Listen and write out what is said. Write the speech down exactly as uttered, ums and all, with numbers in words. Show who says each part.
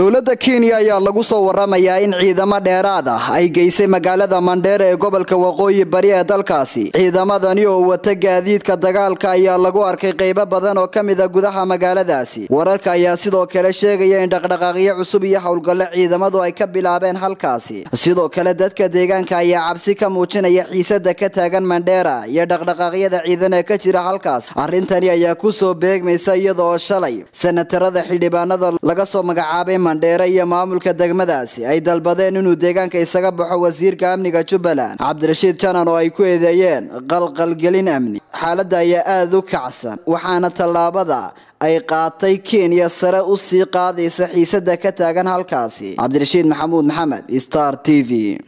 Speaker 1: dowladda Kenya ayaa lagu soo waramayaa in ciidamo dheeraad ah ay geysay magaalada Mandera ee gobolka Waqooyi Bari ee dalkaasi. Ciidamadani oo wata gaadiidka dagaalka ayaa lagu arkay qaybo badan oo kamid ah gudaha magaaladaasi. Wararka ayaa sidoo kale sheegaya in dhaqdhaqaaqyo cusub iyo hawlgallo ciidamadu ay ka bilaabeen halkaasi. Sidoo kale dadka deegaanka ayaa cabsi ka muujinaya xiisada ka taagan Mandera iyo dhaqdhaqaaqyada ciidan ee ka jira halkaas. Arrintani ayaa ku soo beegmaysa iyadoo shalay senatarada xildhibaanada laga soo magacaabay Mandera iyo maamulka degmadaasi ay dalbadeen inuu deegaanka isaga baxo wasiirka amniga Jubbaland Cabdirashiid Janan oo ay ku eedeeyeen qalqalgelin amni. Xaaladda ayaa aad u kacsan waxaana talaabada ay qaatay Kenya sare u sii qaadaysa xiisada ka taagan halkaasi. Cabdirashiid Maxamuud Maxamed, Star T V.